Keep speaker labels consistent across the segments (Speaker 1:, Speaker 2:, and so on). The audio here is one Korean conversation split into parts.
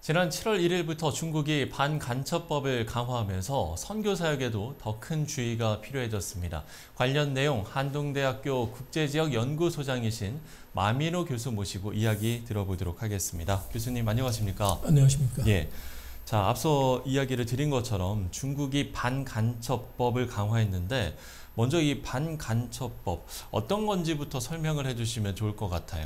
Speaker 1: 지난 7월 1일부터 중국이 반간첩법을 강화하면서 선교사역에도 더 큰 주의가 필요해졌습니다. 관련 내용 한동대학교 국제지역연구소장이신 마민호 교수 모시고 이야기 들어보도록 하겠습니다. 교수님 안녕하십니까?
Speaker 2: 안녕하십니까?
Speaker 1: 예. 자, 앞서 이야기를 드린 것처럼 중국이 반간첩법을 강화했는데 먼저 이 반간첩법 어떤 건지부터 설명을 해주시면 좋을 것 같아요.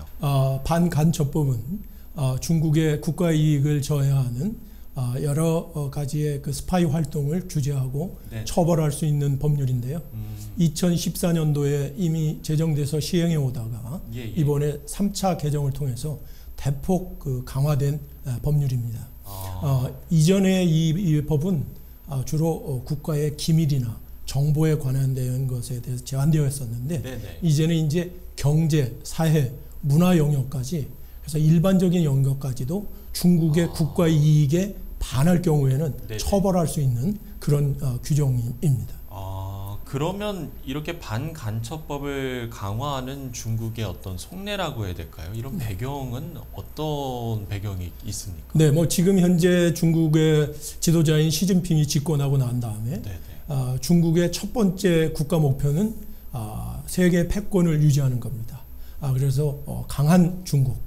Speaker 2: 반간첩법은 중국의 국가 이익을 저해하는 여러 가지의 그 스파이 활동을 규제하고
Speaker 1: 네.
Speaker 2: 처벌할 수 있는 법률인데요. 2014년도에 이미 제정돼서 시행해 오다가 이번에 3차 개정을 통해서 대폭 강화된 법률입니다. 이전에 이 법은 주로 국가의 기밀이나 정보에 관련된 것에 대해서 제한되어 있었는데
Speaker 1: 네네.
Speaker 2: 이제는 이제 경제, 사회, 문화 영역까지 그래서 일반적인 영역까지도 중국의 국가 이익에 반할 경우에는
Speaker 1: 네네.
Speaker 2: 처벌할 수 있는 그런 규정입니다.
Speaker 1: 그러면 이렇게 반간첩법을 강화하는 중국의 어떤 속내라고 해야 될까요? 이런 배경은 어떤 배경이 있습니까?
Speaker 2: 네, 뭐 지금 현재 중국의 지도자인 시진핑이 집권하고 난 다음에 중국의 첫 번째 국가 목표는 세계 패권을 유지하는 겁니다. 그래서 강한 중국,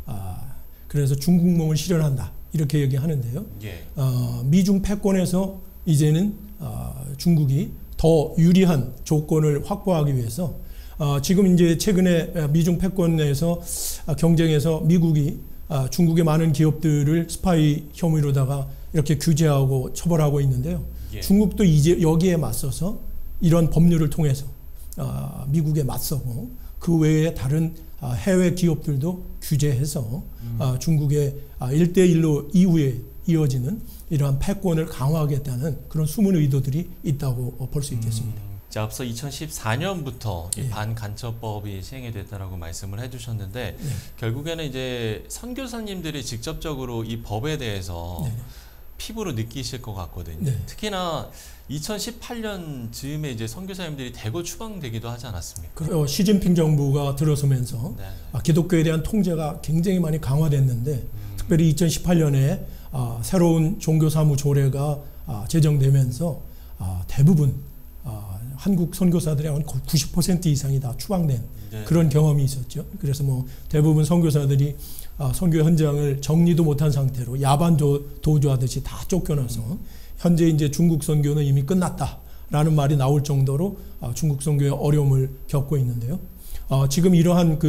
Speaker 2: 그래서 중국몽을 실현한다 이렇게 얘기하는데요.
Speaker 1: 예.
Speaker 2: 미중 패권에서 이제는 중국이 더 유리한 조건을 확보하기 위해서 지금 이제 최근에 미중 패권에서 경쟁에서 미국이 중국의 많은 기업들을 스파이 혐의로다가 이렇게 규제하고 처벌하고 있는데요.
Speaker 1: 예.
Speaker 2: 중국도 이제 여기에 맞서서 이런 법률을 통해서 미국에 맞서고 그 외에 다른 해외 기업들도 규제해서 중국의 1대1로 이후에 이어지는 이러한 패권을 강화하겠다는 그런 숨은 의도들이 있다고 볼 수 있겠습니다.
Speaker 1: 자, 앞서 2014년부터 이 반간첩법이 시행이 됐다라고 말씀을 해주셨는데 결국에는 이제 선교사님들이 직접적으로 이 법에 대해서 피부로 느끼실 것 같거든요. 특히나 2018년 즈음에 이제 선교사님들이 대거 추방되기도 하지 않았습니까?
Speaker 2: 시진핑 정부가 들어서면서 기독교에 대한 통제가 굉장히 많이 강화됐는데 특별히 2018년에 새로운 종교사무 조례가 제정되면서 대부분 한국 선교사들의 한 90% 이상이 다 추방된 그런 경험이 있었죠. 그래서 뭐 대부분 선교사들이 선교 현장을 정리도 못한 상태로 야반 도주하듯이 다 쫓겨나서 현재 이제 중국 선교는 이미 끝났다라는 말이 나올 정도로 중국 선교의 어려움을 겪고 있는데요. 지금 이러한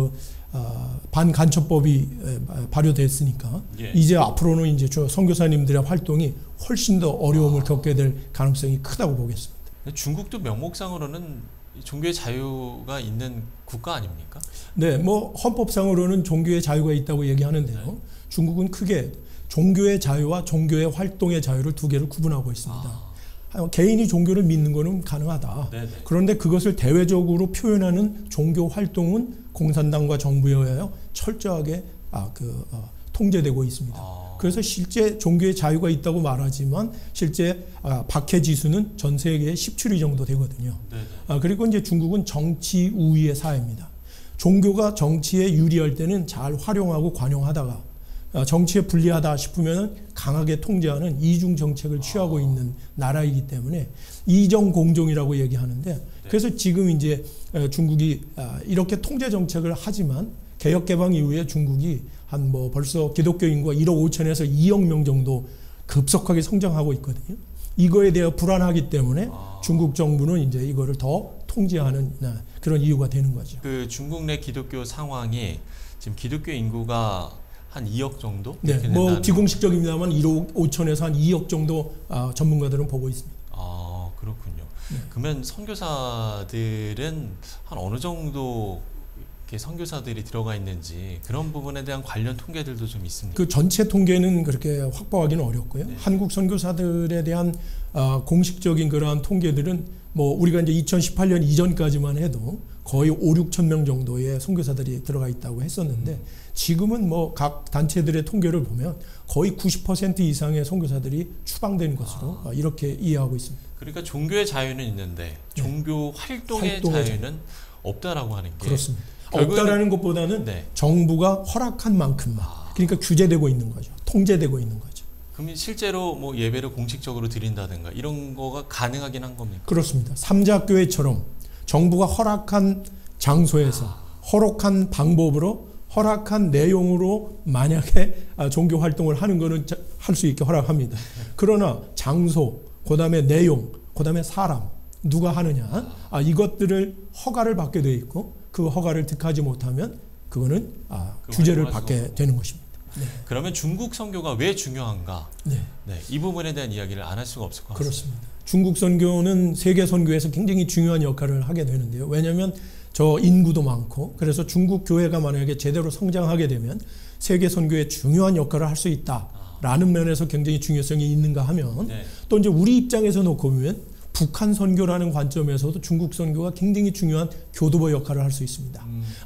Speaker 2: 반간첩법이 발효됐으니까 이제 앞으로는 이제 선교사님들의 활동이 훨씬 더 어려움을 겪게 될 가능성이 크다고 보겠습니다.
Speaker 1: 중국도 명목상으로는 종교의 자유가 있는 국가 아닙니까?
Speaker 2: 네, 뭐 헌법상으로는 종교의 자유가 있다고 얘기하는데요. 중국은 크게 종교의 자유와 종교의 활동의 자유를 두 개를 구분하고 있습니다. 개인이 종교를 믿는 것은 가능하다. 그런데 그것을 대외적으로 표현하는 종교 활동은 공산당과 정부에 의하여 철저하게 통제되고 있습니다. 그래서 실제 종교의 자유가 있다고 말하지만 실제 박해 지수는 전 세계에 17위 정도 되거든요. 그리고 이제 중국은 정치 우위의 사회입니다. 종교가 정치에 유리할 때는 잘 활용하고 관용하다가 정치에 불리하다 싶으면 강하게 통제하는 이중 정책을 취하고 있는 나라이기 때문에 이정공종이라고 얘기하는데 그래서 지금 이제 중국이 이렇게 통제 정책을 하지만 개혁 개방 이후에 중국이 한 벌써 기독교 인구가 1억 5천에서 2억 명 정도 급속하게 성장하고 있거든요. 이거에 대해 불안하기 때문에 중국 정부는 이제 이거를 더 통제하는 그런 이유가 되는 거죠.
Speaker 1: 그 중국 내 기독교 상황이 지금 기독교 인구가 한 2억 정도?
Speaker 2: 네, 뭐 비공식적입니다만 1억 5천에서 한 2억 정도 전문가들은 보고 있습니다.
Speaker 1: 그렇군요. 그러면 선교사들은 한 어느 정도 선교사들이 들어가 있는지 그런 부분에 대한 관련 통계들도 좀 있습니까?
Speaker 2: 그 전체 통계는 그렇게 확보하기는 어렵고요. 한국 선교사들에 대한 공식적인 그러한 통계들은 뭐 우리가 이제 2018년 이전까지만 해도 거의 5, 6천 명 정도의 선교사들이 들어가 있다고 했었는데 지금은 뭐 각 단체들의 통계를 보면 거의 90% 이상의 선교사들이 추방된 것으로 이렇게 이해하고 있습니다.
Speaker 1: 그러니까 종교의 자유는 있는데 종교 활동의 자유는 없다라고 하는 게
Speaker 2: 그렇습니다. 없다라는 것보다는 정부가 허락한 만큼만 그러니까 규제되고 있는 거죠. 통제되고 있는 거죠.
Speaker 1: 그럼 실제로 뭐 예배를 공식적으로 드린다든가 이런 거가 가능하긴 한 겁니까?
Speaker 2: 그렇습니다. 삼자교회처럼 정부가 허락한 장소에서 허락한 방법으로 허락한 내용으로 만약에 종교 활동을 하는 거는 할 수 있게 허락합니다. 그러나 장소, 그다음에 내용, 그다음에 사람, 누가 하느냐, 이것들을 허가를 받게 돼 있고 그 허가를 득하지 못하면 그거는 규제를 받게 되는 것입니다. 네.
Speaker 1: 그러면 중국 선교가 왜 중요한가?
Speaker 2: 네.
Speaker 1: 네, 이 부분에 대한 이야기를 안 할 수가 없을 것 같습니다.
Speaker 2: 그렇습니다. 중국 선교는 세계 선교에서 굉장히 중요한 역할을 하게 되는데요. 왜냐하면 저 인구도 많고 그래서 중국 교회가 만약에 제대로 성장하게 되면 세계 선교에 중요한 역할을 할 수 있다라는 면에서 굉장히 중요성이 있는가 하면
Speaker 1: 네.
Speaker 2: 또 이제 우리 입장에서 놓고 보면 북한 선교라는 관점에서도 중국 선교가 굉장히 중요한 교두보 역할을 할 수 있습니다.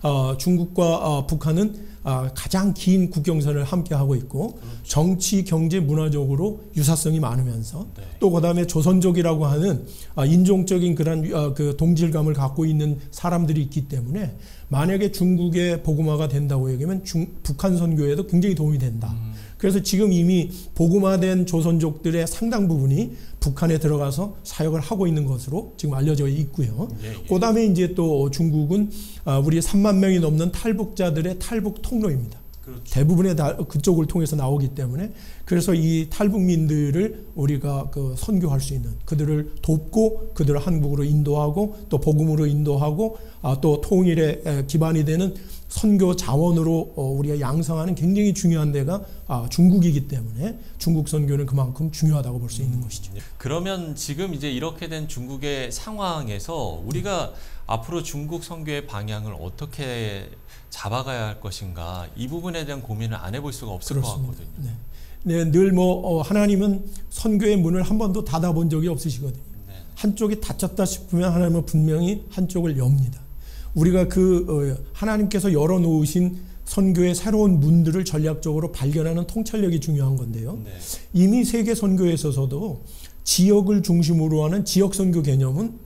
Speaker 2: 중국과 북한은 가장 긴 국경선을 함께 하고 있고
Speaker 1: 그렇죠.
Speaker 2: 정치, 경제, 문화적으로 유사성이 많으면서
Speaker 1: 네.
Speaker 2: 또 그다음에 조선족이라고 하는 인종적인 그런 그 동질감을 갖고 있는 사람들이 있기 때문에 만약에 중국의 복음화가 된다고 얘기하면 북한 선교에도 굉장히 도움이 된다. 그래서 지금 이미 복음화된 조선족들의 상당 부분이 북한에 들어가서 사역을 하고 있는 것으로 지금 알려져 있고요. 그다음에 이제 또 중국은 우리 3만 명이 넘는 탈북자들의 탈북 통로입니다.
Speaker 1: 그렇죠.
Speaker 2: 대부분의 그쪽을 통해서 나오기 때문에 그래서 이 탈북민들을 우리가 선교할 수 있는 그들을 돕고 그들을 한국으로 인도하고 또 복음으로 인도하고 또 통일의 기반이 되는 선교 자원으로 우리가 양성하는 굉장히 중요한 데가 중국이기 때문에 중국 선교는 그만큼 중요하다고 볼 수 있는 것이죠.
Speaker 1: 그러면 지금 이제 이렇게 된 중국의 상황에서 우리가 앞으로 중국 선교의 방향을 어떻게 잡아가야 할 것인가 이 부분에 대한 고민을 안 해볼 수가 없을
Speaker 2: 그렇습니다.
Speaker 1: 것 같거든요.
Speaker 2: 네, 늘 하나님은 선교의 문을 한 번도 닫아본 적이 없으시거든요.
Speaker 1: 네.
Speaker 2: 한쪽이 닫혔다 싶으면 하나님은 분명히 한쪽을 엽니다. 우리가 하나님께서 열어놓으신 선교의 새로운 문들을 전략적으로 발견하는 통찰력이 중요한 건데요.
Speaker 1: 네.
Speaker 2: 이미 세계 선교에 있어서도 지역을 중심으로 하는 지역 선교 개념은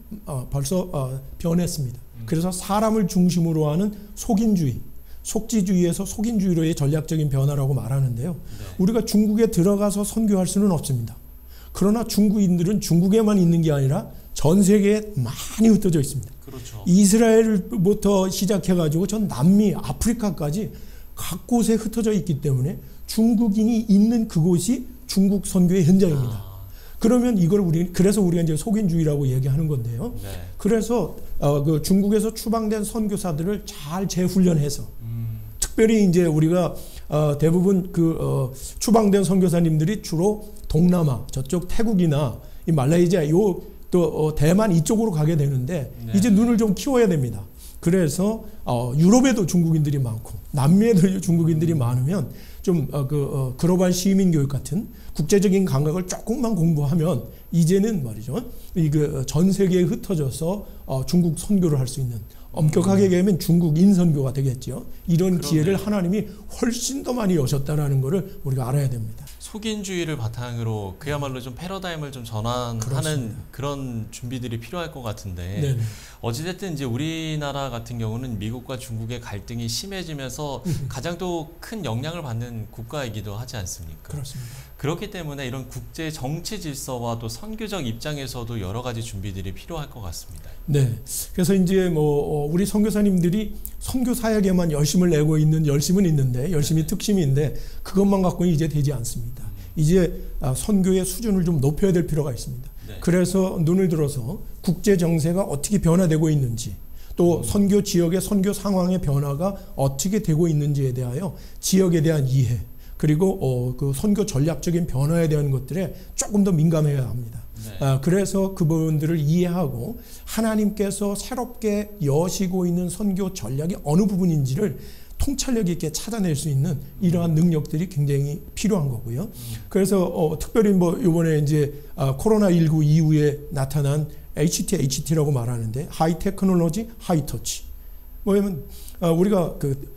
Speaker 2: 벌써 변했습니다. 그래서 사람을 중심으로 하는 속인주의, 속지주의에서 속인주의로의 전략적인 변화라고 말하는데요.
Speaker 1: 네.
Speaker 2: 우리가 중국에 들어가서 선교할 수는 없습니다. 그러나 중국인들은 중국에만 있는 게 아니라 전 세계에 많이 흩어져 있습니다.
Speaker 1: 그렇죠.
Speaker 2: 이스라엘부터 시작해가지고 전 남미, 아프리카까지 각 곳에 흩어져 있기 때문에 중국인이 있는 그곳이 중국 선교의 현장입니다. 그러면 그래서 우리가 이제 속인주의라고 얘기하는 건데요.
Speaker 1: 네.
Speaker 2: 그래서 그 중국에서 추방된 선교사들을 잘 재훈련해서 특별히 이제 우리가 대부분 추방된 선교사님들이 주로 동남아 저쪽 태국이나 이 말레이시아 또 대만 이쪽으로 가게 되는데
Speaker 1: 네.
Speaker 2: 이제 눈을 좀 키워야 됩니다. 그래서 유럽에도 중국인들이 많고 남미에도 중국인들이 많으면 좀 글로벌 시민 교육 같은 국제적인 감각을 조금만 공부하면 이제는 말이죠. 전 세계에 흩어져서 중국 선교를 할 수 있는 엄격하게 얘기하면 중국 인선교가 되겠죠. 이런
Speaker 1: 그러네요.
Speaker 2: 기회를 하나님이 훨씬 더 많이 여셨다라는 것을 우리가 알아야 됩니다.
Speaker 1: 속인주의를 바탕으로 그야말로 좀 패러다임을 좀 전환하는
Speaker 2: 그렇습니다.
Speaker 1: 그런 준비들이 필요할 것 같은데
Speaker 2: 네네.
Speaker 1: 어찌됐든 이제 우리나라 같은 경우는 미국과 중국의 갈등이 심해지면서 가장 또 큰 영향을 받는 국가이기도 하지 않습니까?
Speaker 2: 그렇습니다.
Speaker 1: 그렇기 때문에 이런 국제 정치 질서와 또 선교적 입장에서도 여러 가지 준비들이 필요할 것 같습니다.
Speaker 2: 네. 그래서 이제 우리 선교사님들이 선교 사역에만 열심을 내고 있는 열심은 있는데 열심이 특심인데 그것만 갖고는 이제 되지 않습니다. 이제 선교의 수준을 좀 높여야 될 필요가 있습니다.
Speaker 1: 네.
Speaker 2: 그래서 눈을 들어서 국제 정세가 어떻게 변화되고 있는지 또 선교 지역의 선교 상황의 변화가 어떻게 되고 있는지에 대하여 지역에 대한 이해 그리고 그 선교 전략적인 변화에 대한 것들에 조금 더 민감해야 합니다.
Speaker 1: 네.
Speaker 2: 그래서 그 부분들을 이해하고 하나님께서 새롭게 여시고 있는 선교 전략이 어느 부분인지를 통찰력 있게 찾아낼 수 있는 이러한 능력들이 굉장히 필요한 거고요. 그래서 특별히 이번에 이제 코로나19 이후에 나타난 HT라고 말하는데 하이 테크놀로지, 하이 터치. 뭐냐면 우리가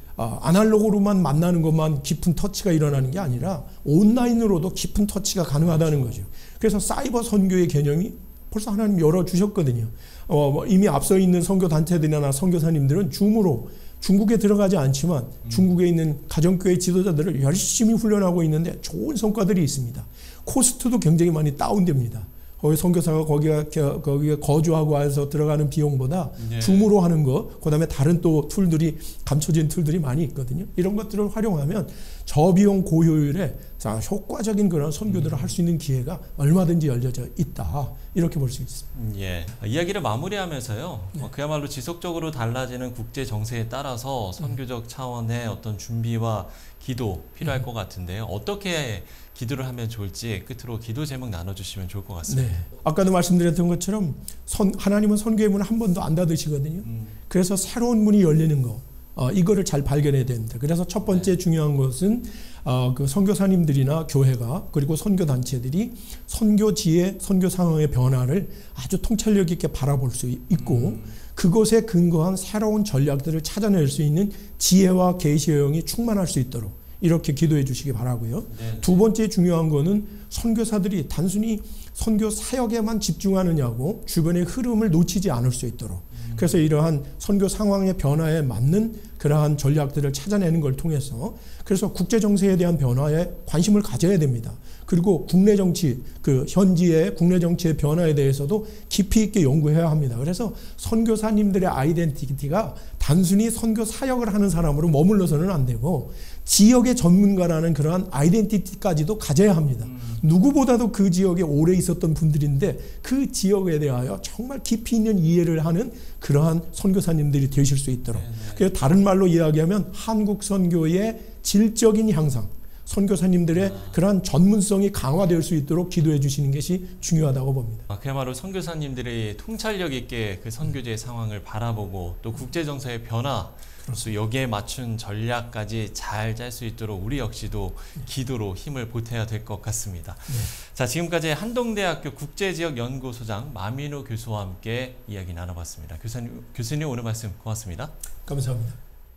Speaker 2: 아날로그로만 만나는 것만 깊은 터치가 일어나는 게 아니라 온라인으로도 깊은 터치가 가능하다는 거죠. 그래서 사이버 선교의 개념이 벌써 하나님 열어주셨거든요. 이미 앞서 있는 선교 단체들이나 선교사님들은 줌으로 중국에 들어가지 않지만 중국에 있는 가정교회 지도자들을 열심히 훈련하고 있는데 좋은 성과들이 있습니다. 코스트도 굉장히 많이 다운됩니다. 거기 선교사가 거기에 거주하고 와서 들어가는 비용보다
Speaker 1: 네.
Speaker 2: 줌으로 하는 거, 그다음에 다른 또 툴들이 감춰진 툴들이 많이 있거든요. 이런 것들을 활용하면 저비용 고효율에 효과적인 그런 선교들을 할 수 있는 기회가 얼마든지 열려져 있다. 이렇게 볼 수 있습니다.
Speaker 1: 예. 이야기를 마무리하면서요.
Speaker 2: 네.
Speaker 1: 그야말로 지속적으로 달라지는 국제 정세에 따라서 선교적 차원의 어떤 준비와 기도 필요할 것 같은데요. 어떻게 기도를 하면 좋을지 끝으로 기도 제목 나눠주시면 좋을 것 같습니다.
Speaker 2: 네. 아까도 말씀드렸던 것처럼 하나님은 선교의 문을 한 번도 안 닫으시거든요. 그래서 새로운 문이 열리는 거, 이거를 잘 발견해야 됩니다. 그래서 첫 번째 중요한 것은 그 선교사님들이나 교회가 그리고 선교단체들이 선교지의 선교 상황의 변화를 아주 통찰력 있게 바라볼 수 있고 그것에 근거한 새로운 전략들을 찾아낼 수 있는 지혜와 계시의 영이 충만할 수 있도록 이렇게 기도해 주시기 바라고요.
Speaker 1: 네.
Speaker 2: 두 번째 중요한 거는 선교사들이 단순히 선교 사역에만 집중하느냐고 주변의 흐름을 놓치지 않을 수 있도록 그래서 이러한 선교 상황의 변화에 맞는 그러한 전략들을 찾아내는 걸 통해서 그래서 국제 정세에 대한 변화에 관심을 가져야 됩니다. 그리고 국내 정치, 그 현지의 국내 정치의 변화에 대해서도 깊이 있게 연구해야 합니다. 그래서 선교사님들의 아이덴티티가 단순히 선교 사역을 하는 사람으로 머물러서는 안 되고 지역의 전문가라는 그러한 아이덴티티까지도 가져야 합니다. 누구보다도 그 지역에 오래 있었던 분들인데 그 지역에 대하여 정말 깊이 있는 이해를 하는 그러한 선교사님들이 되실 수 있도록. 그래서 다른 말로 이야기하면 한국 선교의 질적인 향상, 선교사님들의 그러한 전문성이 강화될 수 있도록 기도해 주시는 것이 중요하다고 봅니다.
Speaker 1: 그야말로 선교사님들이 통찰력 있게 그 선교지의 상황을 바라보고 또 국제 정세의 변화 또 여기에 맞춘 전략까지 잘 짤 수 있도록 우리 역시도 기도로 힘을 보태야 될 것 같습니다.
Speaker 2: 네.
Speaker 1: 자, 지금까지 한동대학교 국제지역연구소장 마민호 교수와 함께 이야기 나눠봤습니다. 교수님 오늘 말씀 고맙습니다.
Speaker 2: 감사합니다.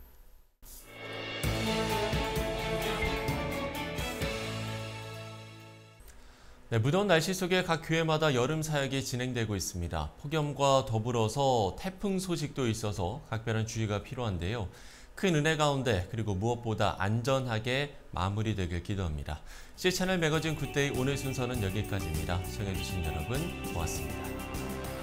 Speaker 1: 네, 무더운 날씨 속에 각 교회마다 여름 사역이 진행되고 있습니다. 폭염과 더불어서 태풍 소식도 있어서 각별한 주의가 필요한데요. 큰 은혜 가운데 그리고 무엇보다 안전하게 마무리되길 기도합니다. C채널 매거진 굿데이 오늘 순서는 여기까지입니다. 시청해주신 여러분 고맙습니다.